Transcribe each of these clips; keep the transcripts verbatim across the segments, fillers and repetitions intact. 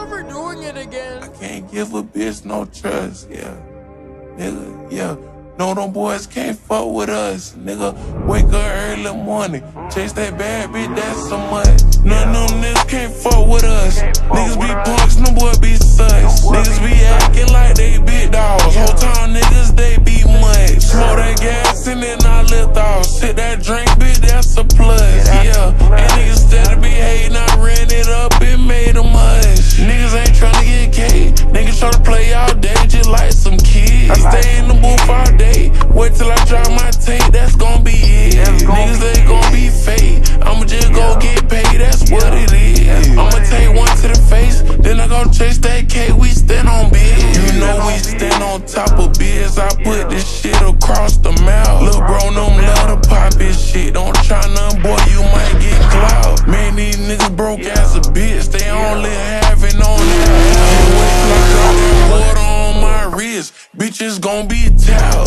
never doing it again. I can't give a bitch no trust, yeah. Nigga, yeah. No, them boys can't fuck with us, nigga. Wake up early morning, chase that bad bitch, that's so much. None of them niggas can't fuck with us. Niggas be punks, them boys be sus. Niggas be acting like they big dogs. Whole time niggas, they be mud. Smoke that gas and then I lift off. Sit that drink, bitch, that's a plus, yeah. And niggas steady be hating, I ran it up and made them hush. Niggas ain't tryna get K. Niggas tryna play all day just like some kids. I stay in the booth all day. Wait till I drop my tape, that's gon' be it. Niggas ain't gon' be fake. I'ma just go get paid, that's what it is. I'ma take one to the face, then I gon' chase that K, we stand on biz. You know we stand on top of biz. I put this shit across the mouth. Lil' bro, them love to pop his shit. Don't try none, boy, you might get clout. Man, these niggas broke as a bitch. They only having on that. Wait till I drop that water on my wrist. Bitches gon' be tout.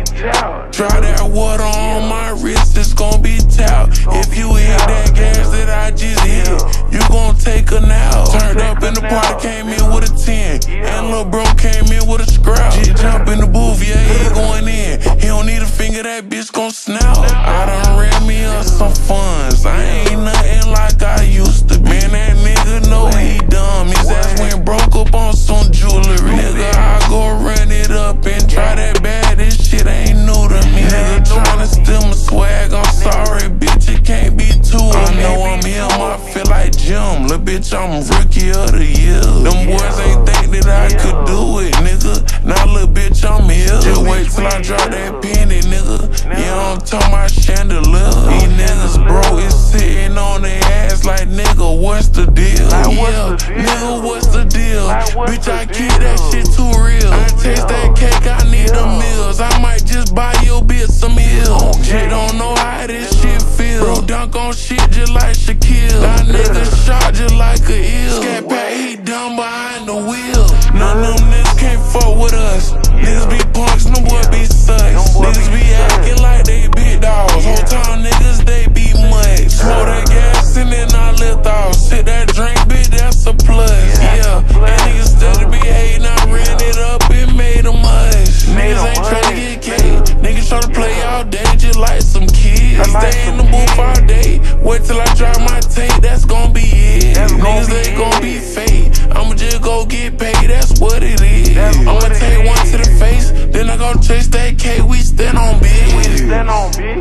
Try that water on my wrist, it's gon' be tout. If you hit that gas that I just hit, you gon' take a now. Turned up in the party, came in with a ten. And lil' bro came in with a scrap. Just jump in the booth, yeah, he going in. He don't need a finger, that bitch gon' snap. I done ran me up some funds. I ain't nothing like I used to be. Man, that nigga know he dumb. His ass went broke up on some jewelry. Nigga, I go run it up and try that bad. This shit ain't new to me. Nigga tryna steal my swag, I'm sorry, bitch, it can't be two of me. I know I'm him, I feel like Jim. Lil' bitch, I'm rookie of the year. Them boys ain't think that I could do it, nigga. Now lil' bitch, I'm here. Just wait till I drop that penny, nigga. Yeah, I'm talking about chandelier. These niggas bro is sitting on their ass like, nigga, what's the deal? Yeah, nigga, what's the deal? Bitch, I keep that shit too real. I taste that cake, I need the meals. I might just buy your bitch some meals. Shit don't know how this shit feel. Bro, dunk on shit just like Shaquille. That nigga shot just like a ill. Scat Pat, he dumb behind the wheel. None of them niggas can't fuck with us. Niggas be punks, no boy be sus. Niggas be acting like they big dogs. Whole time niggas, they be mud. Smoke that gas and then I lift off. Sit that drink, bitch, that's a plus, yeah. And niggas steady be hating, I ran it up and made them hush. Niggas ain't tryna get K. Niggas tryna play all day just like some kids. I stay in the booth all day. Wait till I drop my tape, that's gon' be it. Niggas ain't gon' be fake. I'ma just go get paid, that's what it is. I'ma take one to the face, then I gon' chase that K, we stand on biz.